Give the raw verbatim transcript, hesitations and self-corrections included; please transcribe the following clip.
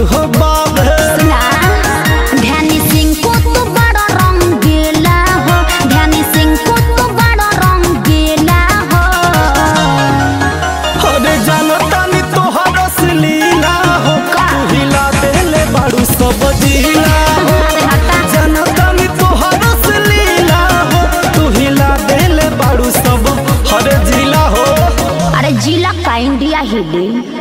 हो बाबे सुना ध्यानी सिंह को तो बड़ा रंगीला हो, ध्यानी सिंह को तो बड़ा रंगीला हो। अरे जानता नहीं तोहर असलीला हो, तू हिला देले बाड़ू सब जिला हो। जानता नहीं तोहर असलीला हो, तू हिला देले बाड़ू सब हर जिला हो। अरे जिला का इंडिया हिले।